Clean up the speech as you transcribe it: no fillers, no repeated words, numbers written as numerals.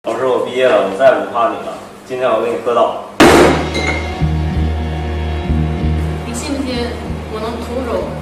老师，我毕业了，我再也不怕你了。今天我给你喝倒。 你信不信我能徒手